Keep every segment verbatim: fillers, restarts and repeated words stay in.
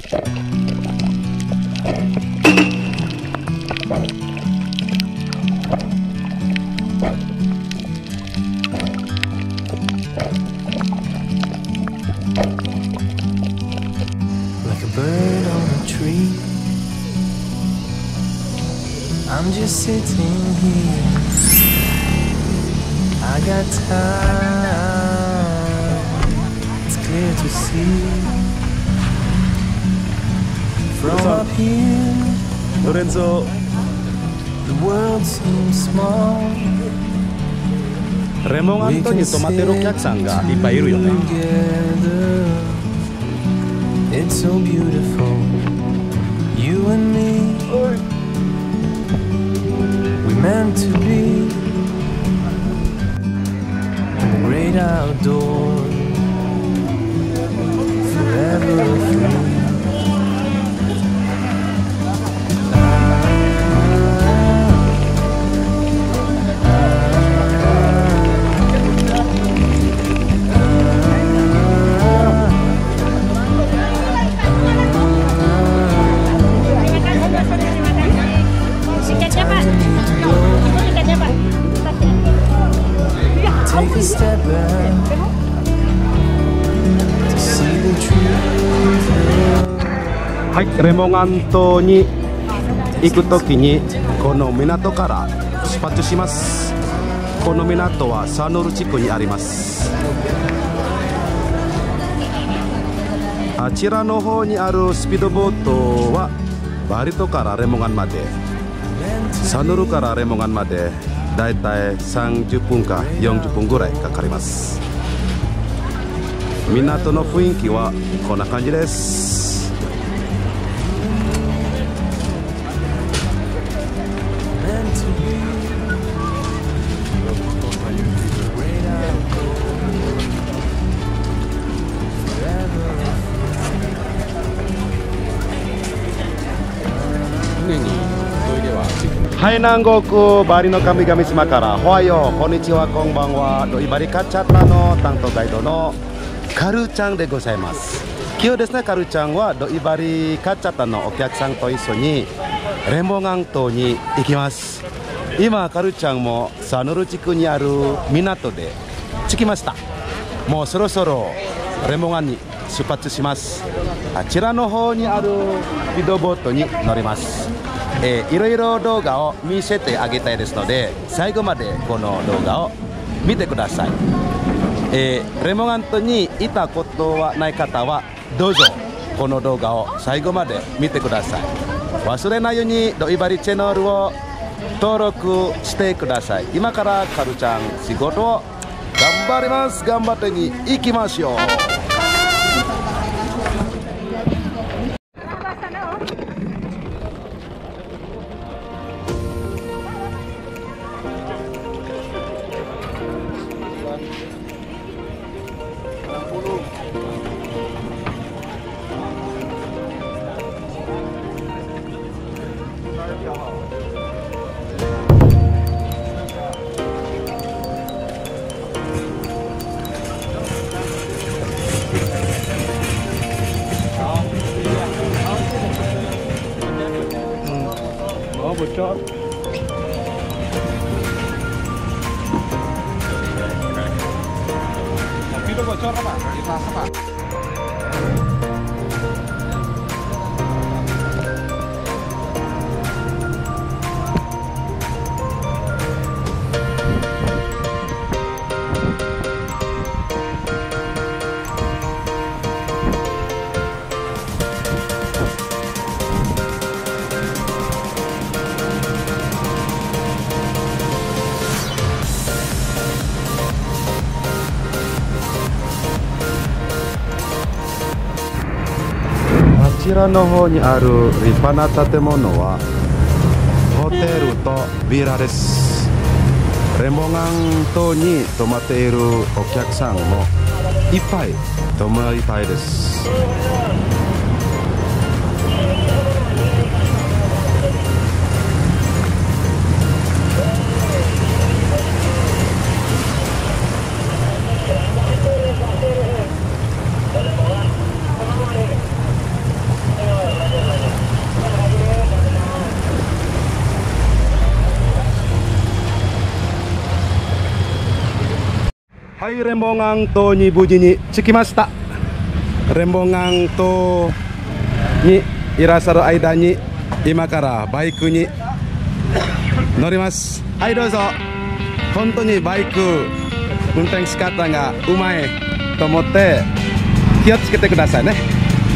Bird on a tree, I'm just sitting here. I got time, it's clear to see. From up here, Lorenzo, the world seems small. レモンアントに泊まってるお客さんがいっぱいいるよね。 It's so beautiful, you and me. We meant to be in the great outdoors, forever free. Take a step back to see the truth. はい、レモンアン島に行くときにこの港から出発します。この港はサヌル地区にあります。あちらの方にあるスピードボートはバリ島からレモンアンまで、サヌルからレモンアンまでだいたいさんじゅっぷんかよんじゅっぷんぐらいかかります。港の雰囲気はこんな感じです。はい、南国バリの神々島からホワイヨー、こんにちは、こんばんは。ドイバリカチャタの担当ガイドのカルちゃんでございます。今日ですね、カルちゃんはドイバリカチャタのお客さんと一緒にレモンアン島に行きます。今カルちゃんもサヌル地区にある港で着きました。もうそろそろレモンアンに出発します。あちらの方にあるビドボートに乗ります。えー、いろいろ動画を見せてあげたいですので、最後までこの動画を見てください。えー、レモンアン島にいたことはない方はどうぞこの動画を最後まで見てください。忘れないようにドイバリチャンネルを登録してください。今からカルちゃん仕事を頑張ります。頑張ってに行きましょう。Bocor. Tapi itu bocor apa? Di plaza, Pak.こちらの方にある立派な建物はホテルとビラです。レモンアン島に泊まっているお客さんもいっぱい泊まりたいです。 はい、レンボンガン島に無事に着きました。レンボンガン島にいらっしゃる間に今からバイクに乗ります。はい、どうぞ。本当にバイク運転し方がうまいと思って気をつけてくださいね。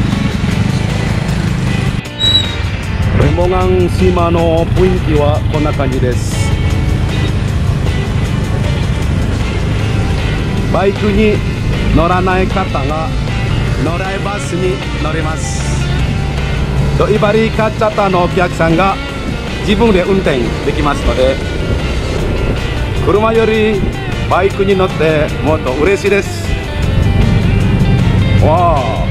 レンボンガン島の雰囲気はこんな感じです。バイクに乗らない方が乗らないバスに乗ります。ドイバリカチャタのお客さんが自分で運転できますので、車よりバイクに乗ってもっと嬉しいです。わあ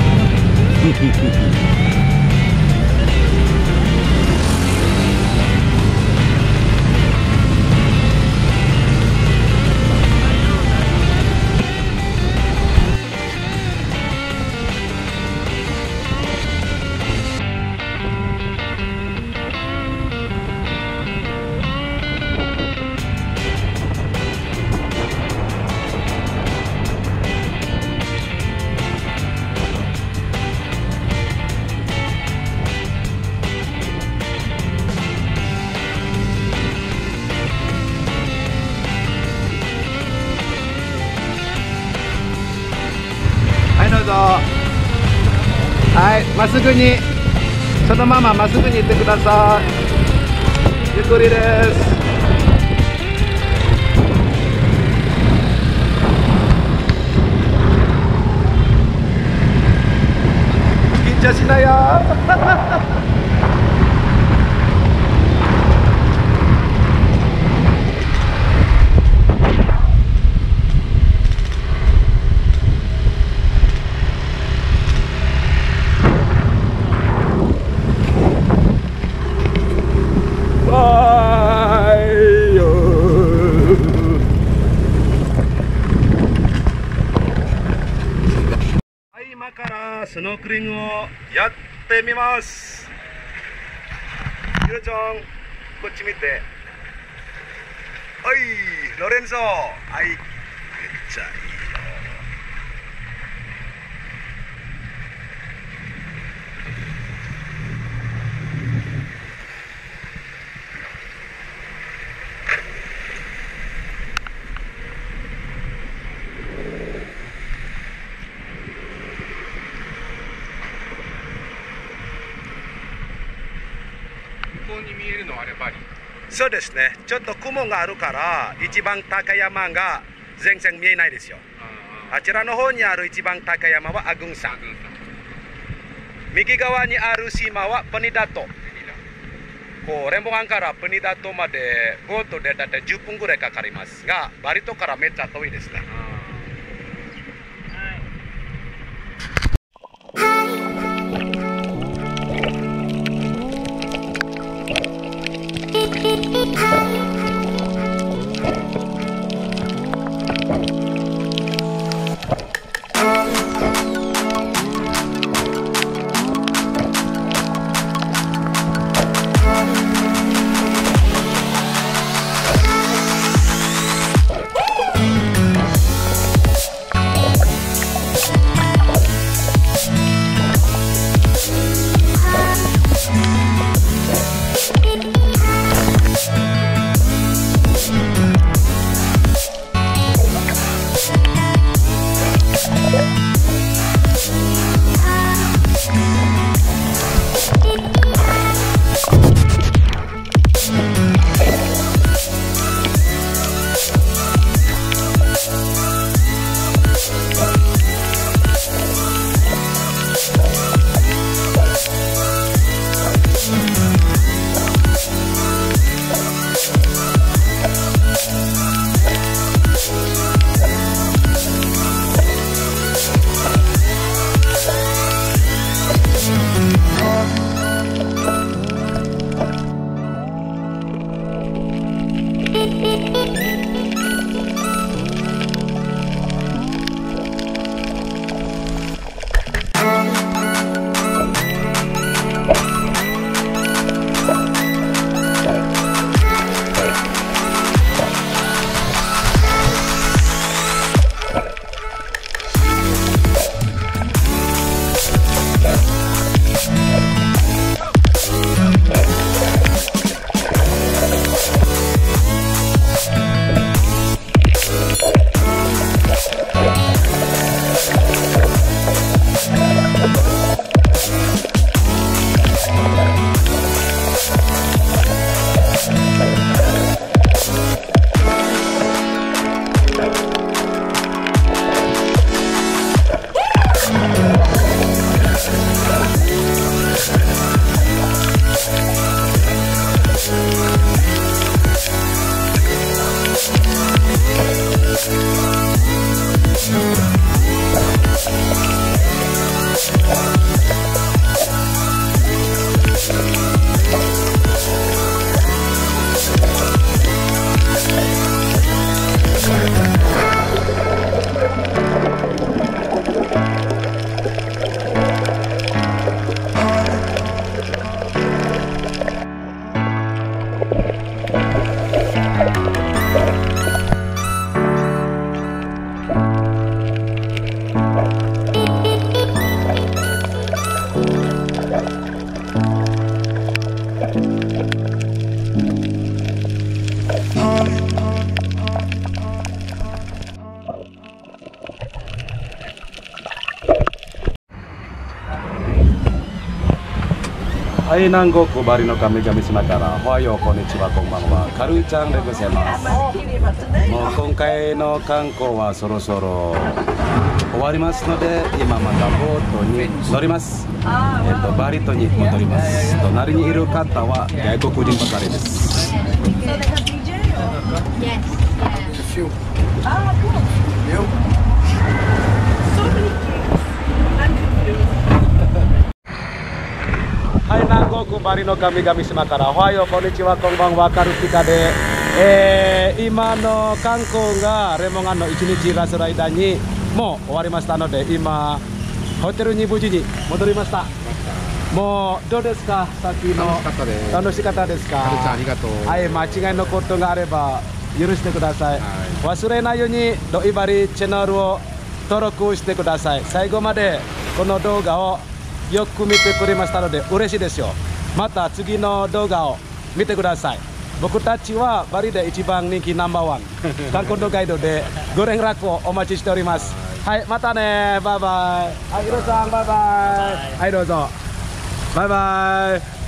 はい、まっすぐにそのまままっすぐに行ってください。ゆっくりです。緊張しないよスノークリングをやってみます。ゆうちゃん、こっち見て。はい、ロレンゾ。はい、めっちゃいいよ。 に見えるのはあれバリ。 そうですね。ちょっと雲があるから一番高い山が全然見えないですよ。あちらの方にある一番高い山はアグン山。右側にある島はペニダト。こうレンボンガンからペニダトまでボートでだいたいじゅっぷんぐらいかかりますが、バリ島からめっちゃ遠いですね。 はい、南国バリの神々島からおはよう、こんにちは、こんばんは。カルちゃんでございます。もう今回の観光はそろそろ終わりますので、今またボートに乗ります。えっと、バリ島に戻ります。隣にいる方は外国人ばかりです。はい、南国バリの神々島からおはよう、こんにちは、こんばんは、カルピカで、えー、今の観光がレモンガンのいちにちラスト間にもう終わりましたので、今ホテルに無事に戻りました。もうどうですか、さっきの楽しかったです。 楽しかったですか。 カルちゃんありがとう。 はい、間違いのことがあれば許してください。 はい、 忘れないようにドイバリチャンネルを登録してください。最後までこの動画をよく見てくれましたので嬉しいですよ。また次の動画を見てください。僕たちはバリで一番人気ナンバーワン観光のガイドでご連絡をお待ちしております。はい、またね、バイバイ。はい、ヒロさんバイバイ。はい、どうぞバイバイ。